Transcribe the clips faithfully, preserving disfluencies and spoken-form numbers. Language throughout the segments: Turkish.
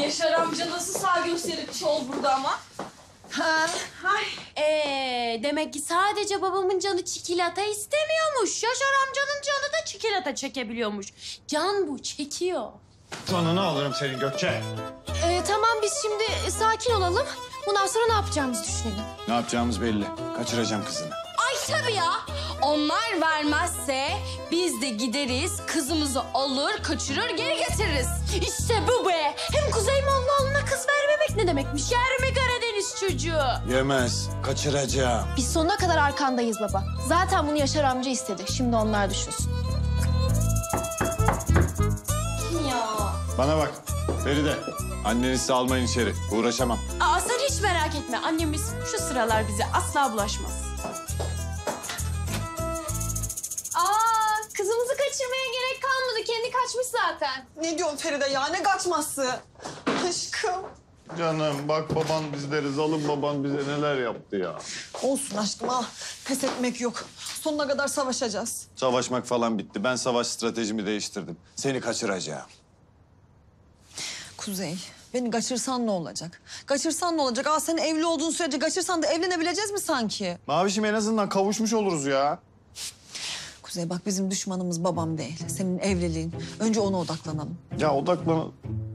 Yaşar amca nasıl sağ gösterip şov burada ama? Ha. Ay. Ee, demek ki sadece babamın canı çikolata istemiyormuş. Yaşar amcanın canı da çikolata çekebiliyormuş. Can bu, çekiyor. Canını alırım senin Gökçe. Ee, tamam biz şimdi sakin olalım. Bundan sonra ne yapacağımızı düşünelim. Ne yapacağımız belli. Kaçıracağım kızını. Ay tabii ya. Onlar vermezse biz de gideriz, kızımızı alır, kaçırır, geri getiririz. İşte bu be. Hem Kuzey Mollaoğlu'na kız vermemek ne demekmiş? Yer mi Karadeniz çocuğu? Yemez. Kaçıracağım. Biz sonuna kadar arkandayız baba. Zaten bunu Yaşar amca istedi. Şimdi onlar düşünsün. Ya. Bana bak Feride. Annenizi almayın içeri. Uğraşamam. Aa sen hiç merak etme. Annemiz şu sıralar bize asla bulaşmaz. Aa, kızımızı kaçırmaya gerek kalmadı. Kendi kaçmış zaten. Ne diyorsun Feride ya? Ne kaçması? Aşkım. Canım bak baban bizleri, zalim baban bize neler yaptı ya. Olsun aşkım al. Pes etmek yok. Sonuna kadar savaşacağız. Savaşmak falan bitti. Ben savaş stratejimi değiştirdim. Seni kaçıracağım. Kuzey, beni kaçırsan ne olacak? Kaçırsan ne olacak? Aa sen evli olduğun sürece kaçırsan da evlenebileceğiz mi sanki? Mavişim en azından kavuşmuş oluruz ya. Kuzey bak bizim düşmanımız babam değil. Senin evliliğin. Önce ona odaklanalım. Ya odaklan...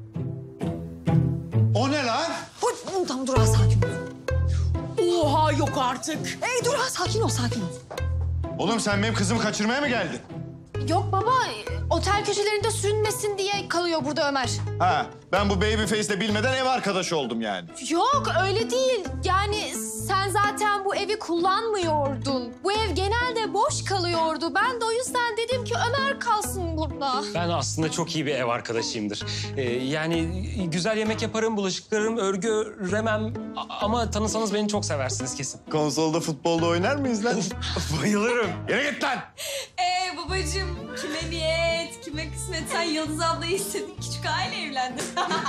O ne lan? Dur, tamam dur ha sakin ol. Oha yok artık. Ey dur ha sakin ol sakin ol. Oğlum sen benim kızımı kaçırmaya mı geldin? Yok baba, otel köşelerinde sürünmesin diye kalıyor burada Ömer. Ha, ben bu babyface'le bilmeden ev arkadaşı oldum yani. Yok öyle değil. Yani sen zaten bu evi kullanmıyordun. Bu ev genelde boş kalıyordu. Ben de o yüzden dedim ki Ömer kalsın burada. Ben aslında çok iyi bir ev arkadaşıyımdır. Ee, yani güzel yemek yaparım, bulaşıklarım, örgü öremem. A- ama tanısanız beni çok seversiniz kesin. Konsolda futbolda oynar mıyız lan? Bayılırım. Yere git lan! Ee babacığım kime niyet, kime kısmet? Sen Yıldız ablayı istedin, küçük aile evlendin.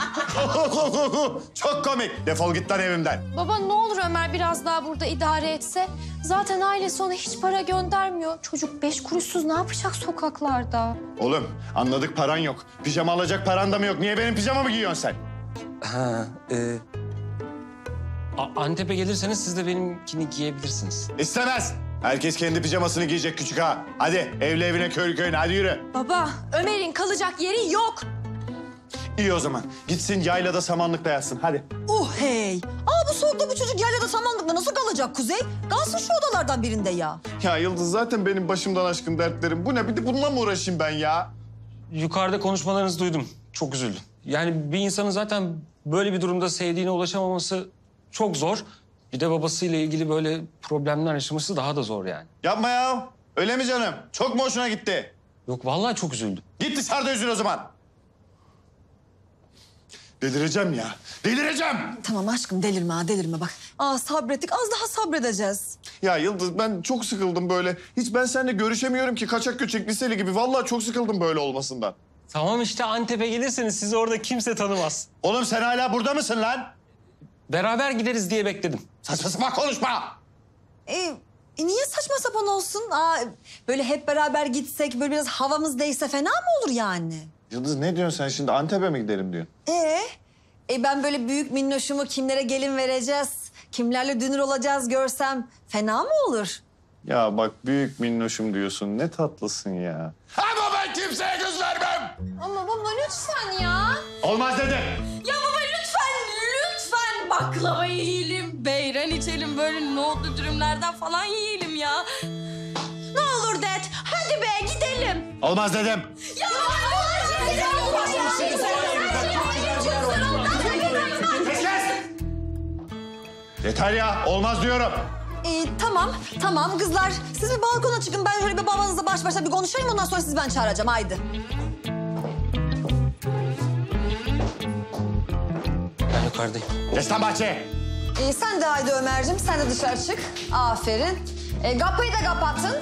Çok komik. Defol git lan evimden. Baba ne olur Ömer biraz daha burada idare etse. Zaten ailesi ona hiç para göndermiyor. Çocuk beş kuruşsuz ne yapacak sokaklarda? Oğlum anladık paran yok. Pijama alacak paran da mı yok? Niye benim pijamamı giyiyorsun sen? Ha, e... A- Antep'e gelirseniz siz de benimkini giyebilirsiniz. İstemez. Herkes kendi pijamasını giyecek küçük ağa. Hadi evli evine köylü köyüne hadi yürü. Baba Ömer'in kalacak yeri yok. İyi o zaman. Gitsin yaylada samanlıkta yatsın hadi. Uh hey. Aa bu soğukta bu çocuk yaylada samanlıkla nasıl kalacak Kuzey? Kalsın şu odalardan birinde ya. Ya Yıldız zaten benim başımdan aşkın dertlerim. Bu ne? Bir de bununla mı uğraşayım ben ya? Yukarıda konuşmalarınızı duydum. Çok üzüldüm. Yani bir insanın zaten böyle bir durumda sevdiğine ulaşamaması çok zor. Bir de babasıyla ilgili böyle problemler yaşaması daha da zor yani. Yapma ya. Öyle mi canım? Çok mu hoşuna gitti? Yok vallahi çok üzüldüm. Git dışarıda üzül o zaman. Delireceğim ya. Delireceğim. Tamam aşkım delirme ha delirme bak. Aa sabrettik az daha sabredeceğiz. Ya Yıldız ben çok sıkıldım böyle. Hiç ben seninle görüşemiyorum ki kaçak göçek liseli gibi. Vallahi çok sıkıldım böyle olmasından. Tamam işte Antep'e gelirseniz sizi orada kimse tanımaz. Oğlum sen hala burada mısın lan? Beraber gideriz diye bekledim. Saçma sapan konuşma. E, e, niye saçma sapan olsun? Aa, böyle hep beraber gitsek böyle biraz havamız değse fena mı olur yani? Yıldız ne diyorsun sen şimdi? Antep'e mi gidelim diyorsun? Ee, e ben böyle büyük minnoşumu kimlere gelin vereceğiz, kimlerle dünür olacağız görsem fena mı olur? Ya bak büyük minnoşum diyorsun. Ne tatlısın ya. Ama ben kimseye göz vermem. Ama baba lütfen ya. Olmaz dedim. Ya baba lütfen, lütfen baklava yiyelim, beyran içelim, böyle nohutlu dürümlerden falan yiyelim ya. Ne olur det, hadi be gidelim. Olmaz dedim. Ya Yeter ya. Olmaz diyorum. Ee, tamam, tamam kızlar. Siz bir balkona çıkın. Ben şöyle bir babanızla baş başa bir konuşayım. Ondan sonra sizi ben çağıracağım. Haydi. Ben yukarıdayım. Geç lan bahçeye. Ee, sen de haydi Ömerciğim. Sen de dışarı çık. Aferin. Ee, kapıyı da kapatın.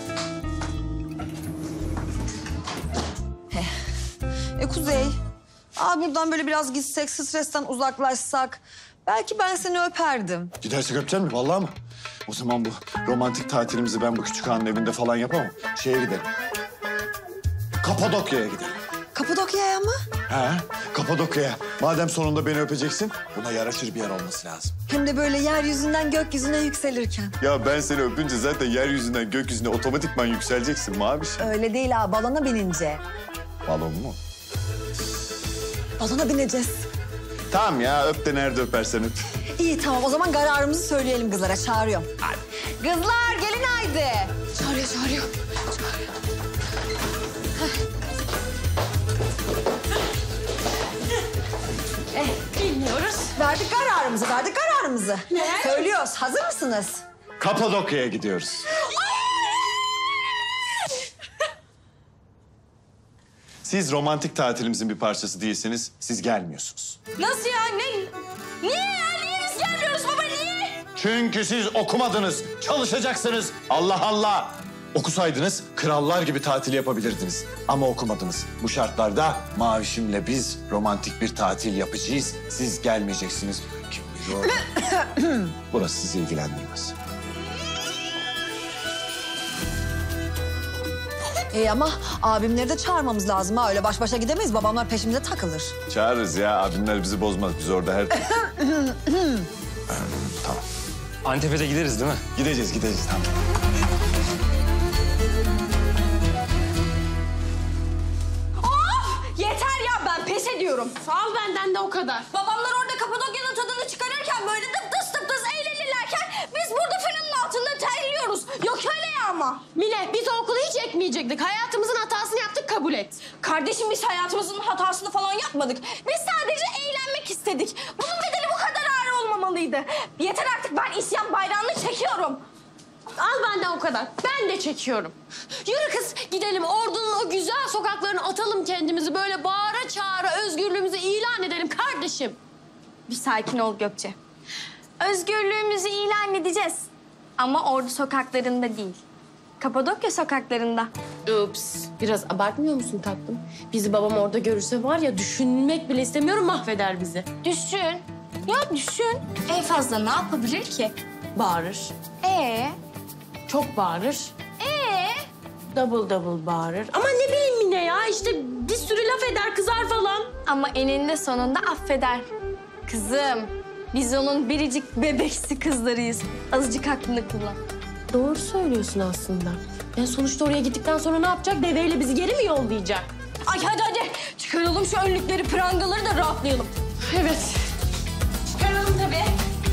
Heh. E Kuzey. Aa, buradan böyle biraz gitsek, stresten uzaklaşsak. Belki ben seni öperdim. Gidersek öpecek mi? Vallahi mı? O zaman bu romantik tatilimizi ben bu küçük hanın evinde falan yapamam. Şeye gidelim. Kapadokya'ya gidelim. Kapadokya'ya mı? Ha? Kapadokya'ya. Madem sonunda beni öpeceksin, buna yaraşır bir yer olması lazım. Hem de böyle yeryüzünden gökyüzüne yükselirken. Ya ben seni öpünce zaten yeryüzünden gökyüzüne otomatikman yükseleceksin Maviş. Öyle değil ha, balona binince. Balon mu? Balona bineceğiz. Tamam ya, öp de nerede öpersen öp. İyi tamam, o zaman kararımızı söyleyelim kızlara. Çağırıyorum. Hadi. Kızlar gelin haydi. Çağırıyor, çağırıyor. Çağırıyor. Eh, bilmiyoruz. Verdik kararımızı, verdik kararımızı. Ne? Söylüyoruz, hazır mısınız? Kapadokya'ya gidiyoruz. Siz romantik tatilimizin bir parçası değilseniz siz gelmiyorsunuz. Nasıl ya? Ne? Niye ya? Niye biz gelmiyoruz baba? Niye? Çünkü siz okumadınız, çalışacaksınız. Allah Allah! Okusaydınız krallar gibi tatil yapabilirdiniz. Ama okumadınız. Bu şartlarda Mavişim'le biz romantik bir tatil yapacağız. Siz gelmeyeceksiniz. Kim bilir o? Burası sizi ilgilendirmez. İyi ama abimleri de çağırmamız lazım ha. Öyle baş başa gidemeyiz. Babamlar peşimize takılır. Çağırırız ya. Abimler bizi bozmaz. Biz orada her türlü... Tamam. Antep'e de gideriz değil mi? Gideceğiz, gideceğiz. Tamam. Yeter ya, ben pes ediyorum. Al benden de o kadar. Babamlar orada Kapadokya'nın tadını çıkarırken böyle tıptıs tıptıs eğlenirlerken biz burada fırının altında terliyoruz. Yok öyle ya ama. Mine, biz o okulu hiç ekmeyecektik. Hayatımızın hatasını yaptık, kabul et. Kardeşim, biz hayatımızın hatasını falan yapmadık. Biz sadece eğlenmek istedik. Bunun bedeli bu kadar ağır olmamalıydı. Yeter artık, ben isyan bayrağını çekiyorum. Al benden o kadar. Ben de çekiyorum. Yürü kız, gidelim Ordu'nun o güzel sokaklarına atalım kendimizi. Böyle bağıra çağıra özgürlüğümüzü ilan edelim kardeşim. Bir sakin ol Gökçe. Özgürlüğümüzü ilan edeceğiz. Ama Ordu sokaklarında değil. Kapadokya sokaklarında. Ups. Biraz abartmıyor musun tatlım? Bizi babam orada görürse var ya, düşünmek bile istemiyorum, mahveder bizi. Düşün. Ya düşün. En fazla ne yapabilir ki? Bağırır. Ee? Çok bağırır. Ee? Double double bağırır. Ama ne bileyim Mine ya, işte bir sürü laf eder, kızar falan. Ama eninde sonunda affeder. Kızım, biz onun biricik bebeksi kızlarıyız. Azıcık aklını kullan. Doğru söylüyorsun aslında. Ben sonuçta oraya gittikten sonra ne yapacak? Deveyle bizi geri mi yollayacak? Ay hadi hadi. Çıkaralım şu önlükleri, prangaları da rahatlayalım. Evet. Çıkaralım tabii.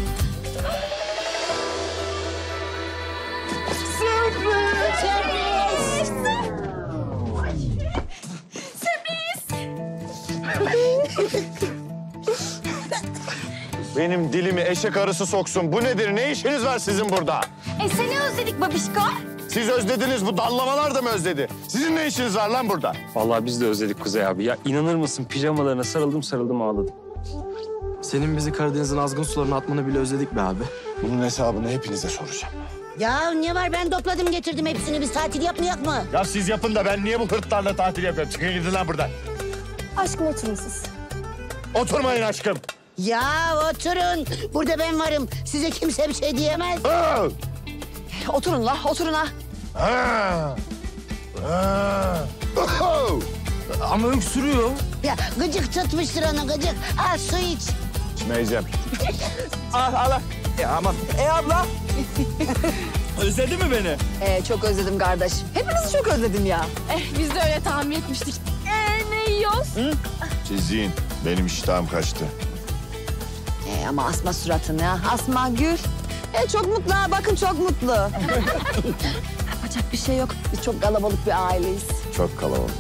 Benim dilimi eşek arısı soksun. Bu nedir? Ne işiniz var sizin burada? E seni özledik babişko. Siz özlediniz. Bu dallamalar da mı özledi? Sizin ne işiniz var lan burada? Vallahi biz de özledik Kuzey abi. Ya inanır mısın, pijamalarına sarıldım sarıldım ağladım. Senin bizi Karadeniz'in azgın sularına atmanı bile özledik be abi. Bunun hesabını hepinize soracağım. Ya ne var, ben topladım getirdim hepsini, biz tatil yapmayak mı? Ya siz yapın da ben niye bu hırtlarla tatil yapıyorum? Çıkın gidin lan buradan. Aşkım oturun siz. Oturmayın aşkım. Ya oturun, burada ben varım, size kimse bir şey diyemez. Ha! Oturun la, oturun ha. Ha! Ha! Oho! Ama öksürüyor. Ya gıcık tutmuştur onu, gıcık. Al su iç. İçmeyeceğim. Al al. Ya aman. E abla. Özledi mi beni? Ee, çok özledim kardeşim. Hepinizi çok özledim ya. Eh, biz de öyle tahmin etmiştik. Ee, ne yiyoruz? Sizin. Benim iştahım kaçtı. Ee, ama asma suratını ya. Asma gül. Ee, çok mutlu ha, bakın çok mutlu. Yapacak bir şey yok. Biz çok kalabalık bir aileyiz. Çok kalabalık.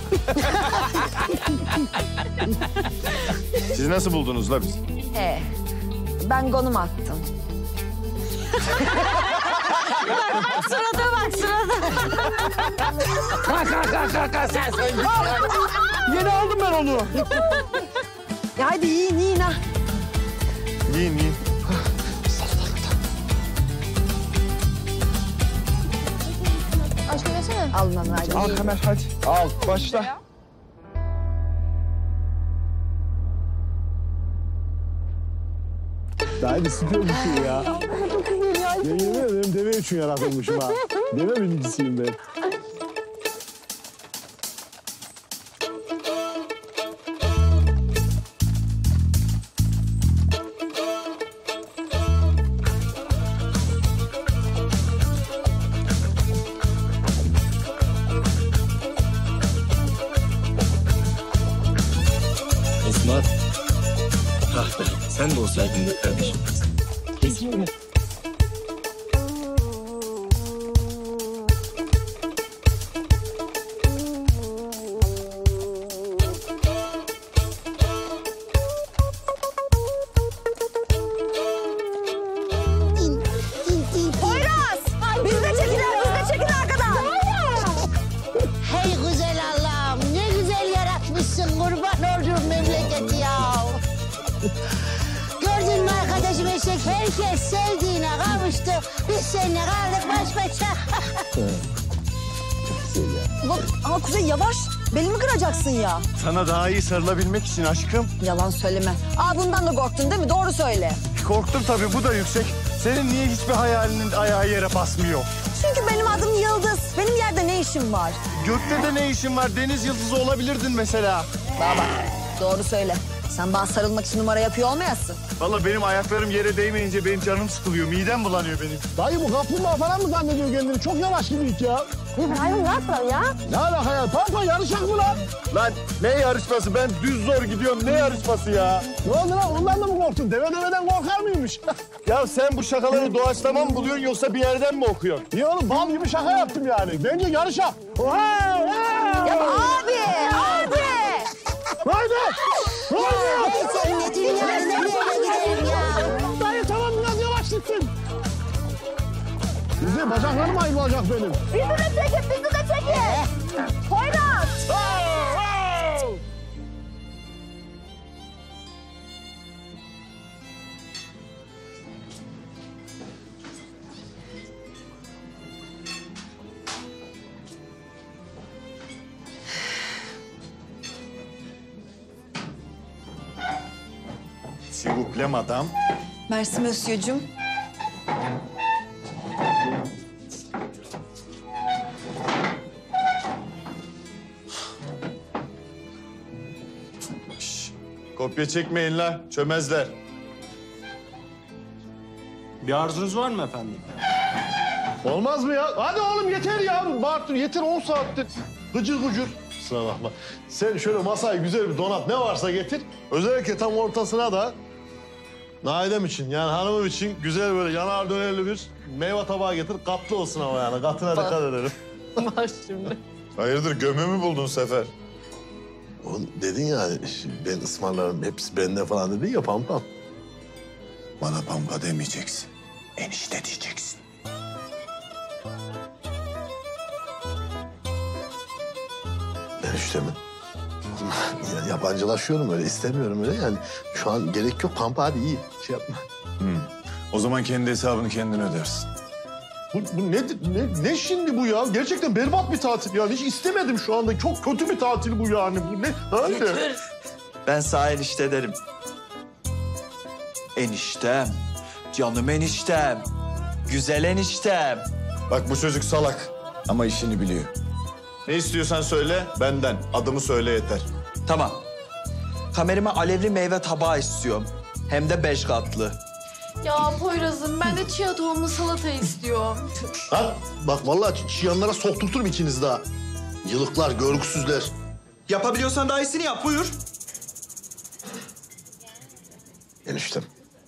Siz nasıl buldunuz la bizi? Ee, ben konum attım. Sırada bak sırada. Yeni aldım ben onu. Ya hadi yiyin yiyin ha. Yiyin yiyin. Aşkım yesene. Alın onu hadi. Al hemen hadi. Al başla. Daha bir süper bir şey ya. Ya yemin ederim deve için yaratılmışım ha. Deve binicisiyim ben. Var. Ah be, sen de olsaydın be kardeşim. Poyraz! Biz de çekin, biz de çekin arkadan. Hey güzel Allah'ım ne güzel yaratmışsın kurban olduğum memleketi ya. Gördün mü arkadaşım eşek herkes sevdiğine kavuştu. Biz seninle kaldık baş başa. Bak, ama Kuzey yavaş. Belimi kıracaksın ya. Sana daha iyi sarılabilmek için aşkım. Yalan söyleme. Aa bundan da korktun değil mi? Doğru söyle. Korktum tabii, bu da yüksek. Senin niye hiçbir hayalinin ayağı yere basmıyor? Çünkü benim adım Yıldız. Benim yerde ne işim var? Gökte de ne işin var? Deniz yıldızı olabilirdin mesela. Baba doğru söyle. Sen bana sarılmak için numara yapıyor olmayasın. Vallahi benim ayaklarım yere değmeyince benim canım sıkılıyor. Midem bulanıyor benim. Dayı bu kaplumbağa falan mı zannediyor kendini? Çok yavaş gidiyor ya. İbrahim ne yapalım ya? Ne alaka ya? Pampa yarışak mı lan? Lan ne yarışması? Ben düz zor gidiyorum. Ne yarışması ya? Ne oldu lan? Ondan da mı korktun? Deve deveden korkar mıymış? Ya sen bu şakaları doğaçlama mı buluyorsun yoksa bir yerden mi okuyorsun? Niye oğlum? Bal gibi şaka yaptım yani. Bence yarışak. Oha! Ya abi, abi! Haydi! Haydi! Hey seninle dünyayı nereye gidelim ya? Dayı tamam biraz yavaş gitsin. Bizi bacaklarım ayrılacak benim. Bizi de çekin, bizi de çekin! Poyraz! S'il vous plaît madame. Merci monsieur'cum. Kopya çekmeyin la, çömezler. Bir arzunuz var mı efendim? Olmaz mı ya? Hadi oğlum yeter ya. Bartur yeter on saattir. Gıcır gıcır. Kusura bakma. Sen şöyle masayı güzel bir donat ne varsa getir. Özellikle tam ortasına da Naidem için yani hanımım için güzel böyle yanar dönerli bir meyve tabağı getir. Katlı olsun ama yani katına dikkat edelim. Var şimdi. Hayırdır gömü mü buldun Sefer? Oğlum dedin ya hani ben ısmarlarım hepsi bende falan dedin ya Pampam. Bana pampa demeyeceksin. Enişte diyeceksin. Enişte mi? Ya, yabancılaşıyorum öyle istemiyorum öyle yani. Şu an gerek yok Pampa hadi iyi şey yapma. O zaman kendi hesabını kendin ödersin. Bu, bu ne, ne, ne şimdi bu ya? Gerçekten berbat bir tatil yani. Hiç istemedim şu anda. Çok kötü bir tatil bu yani. Bu ne? Hadi. Ben sağ enişte derim. Eniştem, canım eniştem, güzel eniştem. Bak bu çocuk salak ama işini biliyor. Ne istiyorsan söyle benden. Adımı söyle yeter. Tamam. Kamerime alevli meyve tabağı istiyorum. Hem de beş katlı. Ya Poyraz'ım ben de chia tohumlu salata istiyorum. Lan bak vallahi çiyanlara sokturturum ikiniz daha. Yılıklar, görgüsüzler. Yapabiliyorsan daha iyisini yap, buyur. Eniştem.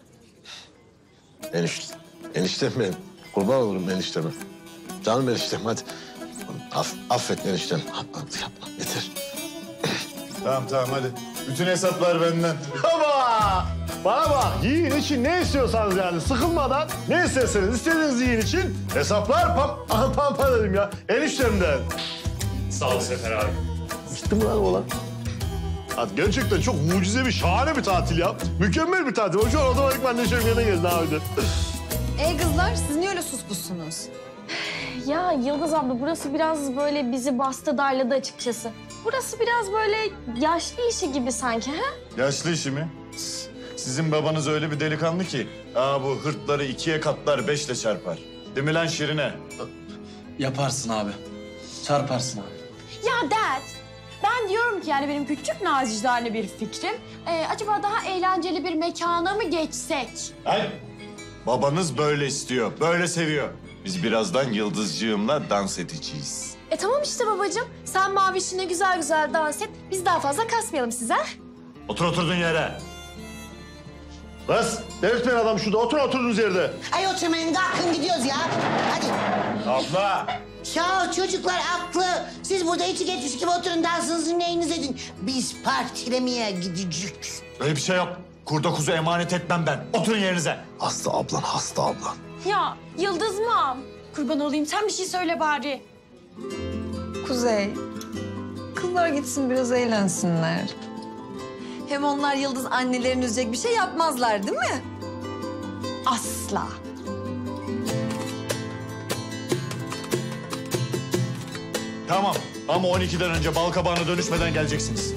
Enişte. Eniştem benim. Kurban olurum enişteme. Canım eniştem hadi. Aff, affet eniştem. Hadi yapma yeter. Tamam tamam hadi. Bütün hesaplar benden. Ama bana bak yiyin için ne istiyorsanız yani sıkılmadan ne isterseniz istediğiniz yiyin için hesaplar pam aha, pampa dedim ya eniştemden. Sağ ol Sefer abi. Gitti mi lan oğlan? Hadi gerçekten çok mucizevi, şahane bir tatil ya. Mükemmel bir tatil. O şu an otomatikman neşem yerine geldi abi. Ey kızlar siz niye öyle suspussunuz? Ya Yıldız abla burası biraz böyle bizi bastı darladı açıkçası. Burası biraz böyle yaşlı işi gibi sanki ha? Yaşlı işi mi? Sizin babanız öyle bir delikanlı ki. Aa bu hırtları ikiye katlar beşle çarpar. Değil mi lan Şirine? Yaparsın abi. Çarparsın abi. Ya Dad, ben diyorum ki yani benim küçük nazicane bir fikrim. Ee, acaba daha eğlenceli bir mekana mı geçsek? Hayır. Babanız böyle istiyor, böyle seviyor. Biz birazdan Yıldızcığımla dans edeceğiz. E tamam işte babacığım. Sen Maviş'ine güzel güzel dans et. Biz daha fazla kasmayalım size. Otur oturduğun yere. Kız, delirtmeyin adam şurada. Oturun oturduğunuz yerde. Ay oturmayın kalkın gidiyoruz ya. Hadi. Abla. Ya çocuklar haklı. Siz burada içi geçmiş gibi oturun dansınızı neyiniz edin. Biz partilemeye gideceğiz. Öyle bir şey yok. Kurda kuzu emanet etmem ben. Oturun yerinize. Hasta ablan, hasta ablan. Ya Yıldız mı? Kurban olayım sen bir şey söyle bari. Kuzey, kızlar gitsin biraz eğlensinler. Hem onlar Yıldız annelerini üzecek bir şey yapmazlar değil mi? Asla. Tamam ama on ikiden önce balkabağına dönüşmeden geleceksiniz.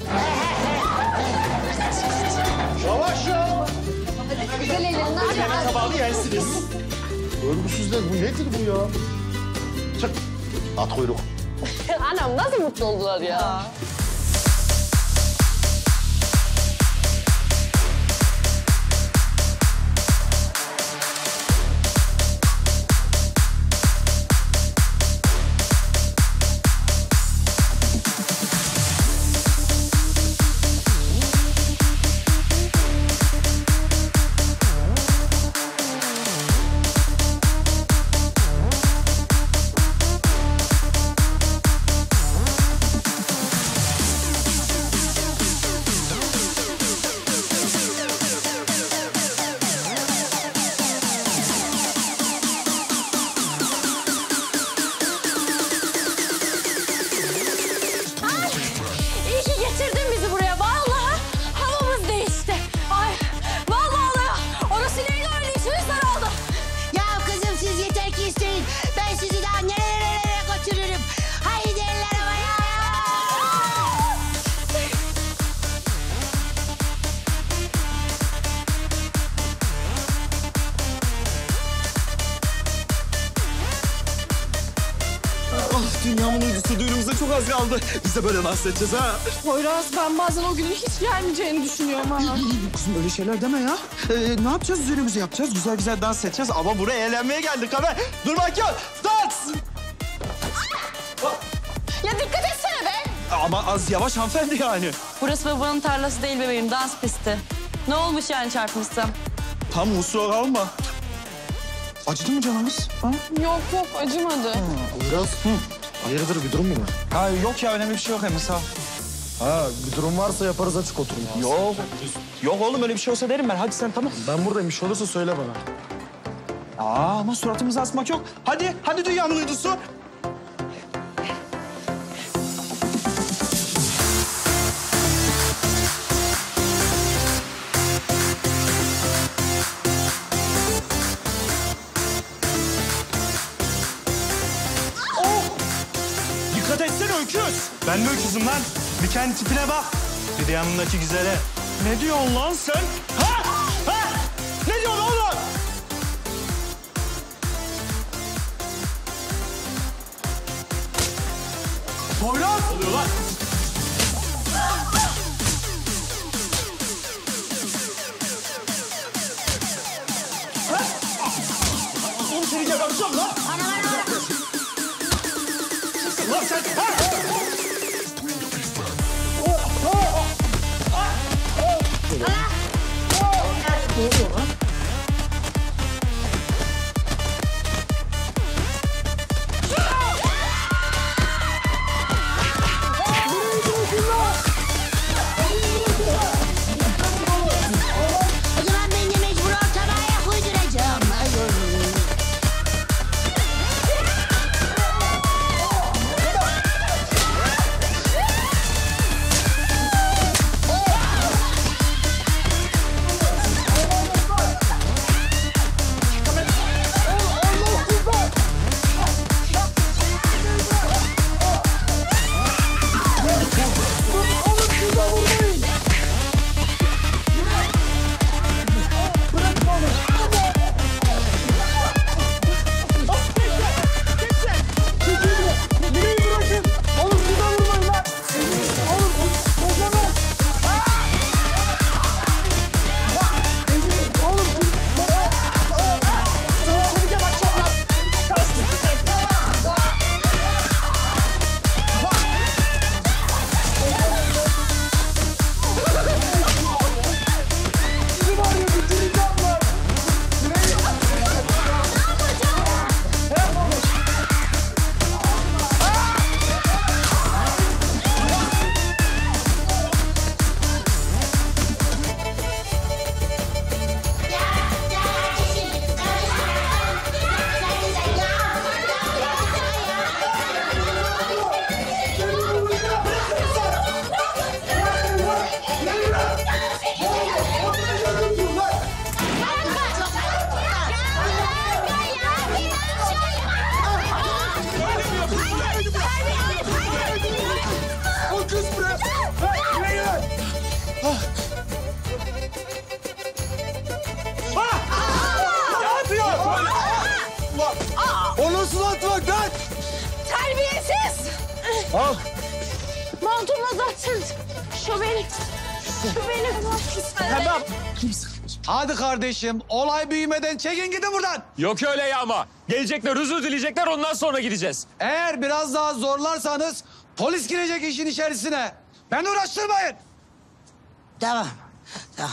Yavaş ya. Güzel ellerini hadi. Balkabağını yersiniz. Örgüsüzler bu nedir bu ya? Çık. At kuyruk. Anam nasıl mutlu oldular ya. İyi ki getirdin bizi buraya. Vallahi havamız değişti. Ay vallahi orası neydi öyle içimiz daraldı. Ya kızım siz yeter ki isteyin. Ben sizi daha nerelere götürürüm. Haydi eller havaya. Ah dünyamın uydusu düğünümüze çok az kaldı. Biz de böyle dans edeceğiz ha. Poyraz ben bazen o günün hiç gelmeyeceğini düşünüyorum ha. Kızım öyle şeyler deme ya. Ee, ne yapacağız? Düğünümüzü yapacağız. Güzel güzel dans edeceğiz. Ama buraya eğlenmeye geldik abi. Durmak yok. Dans! Ya dikkat etsene be. Ama az yavaş hanımefendi yani. Burası babanın tarlası değil bebeğim, dans pisti. Ne olmuş yani çarpmışsam? Tam usura alma. Acıdı mı canımız? Ha? Yok yok acımadı. Biraz. Hayırdır bir durum mu var? Ha yok ya önemli bir şey yok Emre sağ ol. Ha bir durum varsa yaparız açık oturun. Yok. Yok oğlum öyle bir şey olsa derim ben. Hadi sen tamam. Ben buradayım bir şey olursa söyle bana. Aa ama suratımıza asmak yok. Hadi, hadi dünyanın uydusu. Oh! Dikkat etsene öküz. Ben de öküzüm lan. Bir kendi tipine bak. Bir de yanındaki güzele. Ne diyorsun lan sen? Ha? Ha? Ne diyorsun oğlum? Poyraz! Oluyor lan. Ha? Oğlum seni geberteceğim lan. Lan sen! Ha? Al. Montumu uzatın. Şu benim. Şu benim. Tamam. Hadi kardeşim, olay büyümeden çekin gidin buradan. Yok öyle ya ama. Gelecekler, özür dileyecekler, ondan sonra gideceğiz. Eğer biraz daha zorlarsanız polis girecek işin içerisine. Beni uğraştırmayın. Tamam. Tamam.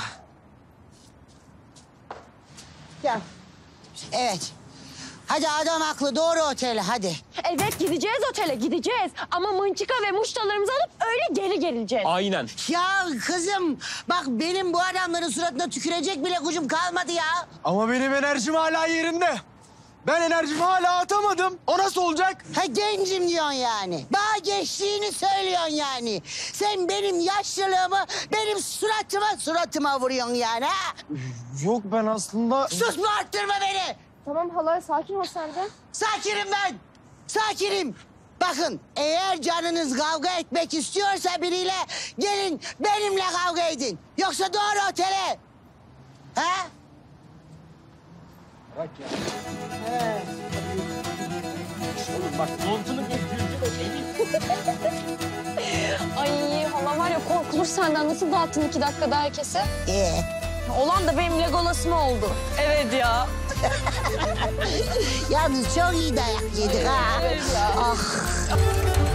Ya. Evet. Hadi adam haklı. Doğru otele hadi. Evet gideceğiz otele gideceğiz. Ama mınçıka ve muştalarımızı alıp öyle geri geleceğiz. Aynen. Ya kızım bak benim bu adamların suratına tükürecek bile gücüm kalmadı ya. Ama benim enerjim hala yerinde. Ben enerjimi hala atamadım. O nasıl olacak? Ha gencim diyorsun yani. Bana geçtiğini söylüyorsun yani. Sen benim yaşlılığımı benim suratıma suratıma vuruyorsun yani ha. Yok ben aslında... Sus arttırma beni. Tamam hala sakin ol sen de. Sakinim ben. Sakinim. Bakın eğer canınız kavga etmek istiyorsa biriyle gelin benimle kavga edin. Yoksa doğru otele. Ha? Bırak ya. He. Oğlum bak montunu Ay hala var ya korkulur senden. Nasıl dağıttın iki dakikada herkese? Ee, Olan da benim Legolas'ım oldu. Evet ya. yalnız çok iyi dayak yedik ha. Evet ya. Ah.